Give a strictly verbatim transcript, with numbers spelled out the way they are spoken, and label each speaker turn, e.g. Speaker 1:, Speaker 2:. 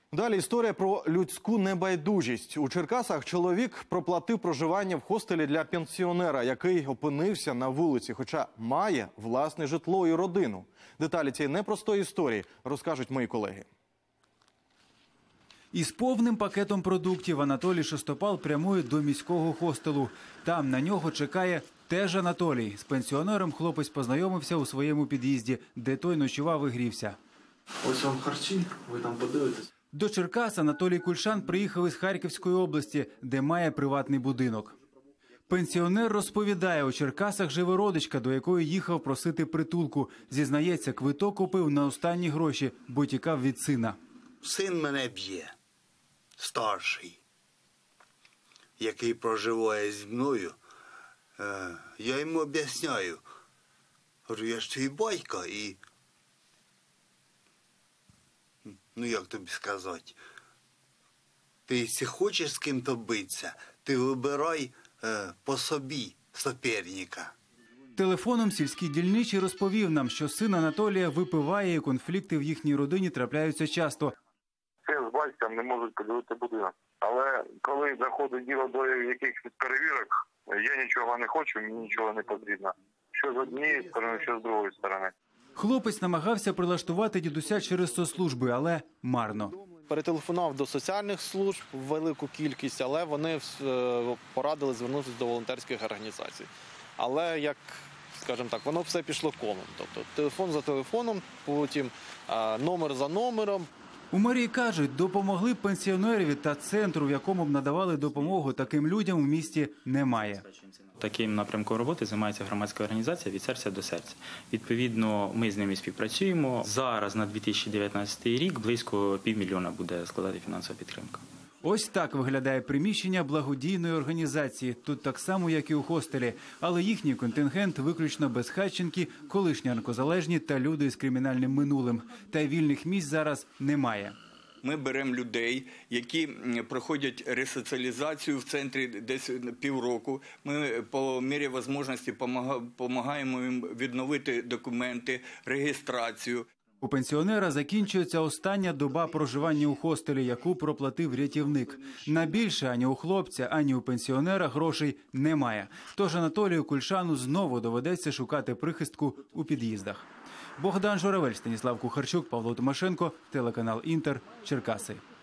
Speaker 1: Далі історія про людську небайдужість. У Черкасах чоловік проплатив проживання в хостелі для пенсіонера, який опинився на вулиці, хоча має власне житло і родину. Деталі цієї непростої історії розкажуть мої колеги.
Speaker 2: Із повним пакетом продуктів Анатолій Шестопал прямує до міського хостелу. Там на нього чекає теж Анатолій. З пенсіонером хлопець познайомився у своєму під'їзді, де той ночував і грівся.
Speaker 3: Ось вам харчі, ви там подивитесь.
Speaker 2: До Черкас Анатолій Кульшан приїхав із Харківської області, де має приватний будинок. Пенсіонер розповідає, у Черкасах живе родичка, до якої їхав просити притулку. Зізнається, квиток купив на останні гроші, бо тікав від сина.
Speaker 4: Син мене б'є, старший, який проживає зі мною. Я йому об'ясняю, говорю, я ж твій батько і, ну як тобі сказати, ти якщо хочеш з ким-то битися, ти вибирай е, по собі суперника.
Speaker 2: Телефоном сільський дільничий розповів нам, що син Анатолія випиває і конфлікти в їхній родині трапляються часто.
Speaker 5: Син з батьком не можуть поділити будинок. Але коли заходить діло до якихось перевірок, я нічого не хочу, мені нічого не потрібно. Що з однієї сторони, що з другої сторони.
Speaker 2: Хлопець намагався прилаштувати дідуся через соцслужби, але марно.
Speaker 6: Перетелефонував до соціальних служб велику кількість, але вони порадили звернутися до волонтерських організацій. Але, як, скажімо так, воно все пішло комом. Тобто телефон за телефоном, потім номер за номером.
Speaker 2: У мерії кажуть, допомогли пенсіонерові та центру, в якому б надавали допомогу таким людям, у місті немає.
Speaker 7: Таким напрямком роботи займається громадська організація «Від серця до серця». Відповідно, ми з ними співпрацюємо. Зараз на дві тисячі дев'ятнадцятий рік близько півмільйона буде складати фінансова підтримка.
Speaker 2: Ось так виглядає приміщення благодійної організації. Тут так само, як і у хостелі. Але їхній контингент виключно безхатченки, колишні наркозалежні та люди з кримінальним минулим. Та й вільних місць зараз немає.
Speaker 8: Ми беремо людей, які проходять ресоціалізацію в центрі десь півроку. Ми по мірі можливості допомагаємо їм відновити документи, реєстрацію.
Speaker 2: У пенсіонера закінчується остання доба проживання у хостелі, яку проплатив рятівник. На більше ані у хлопця, ані у пенсіонера грошей немає. Тож Анатолію Кульшану знову доведеться шукати прихистку у під'їздах. Богдан Журавель, Станіслав Кухарчук, Павло Тимошенко, телеканал «Інтер», Черкаси.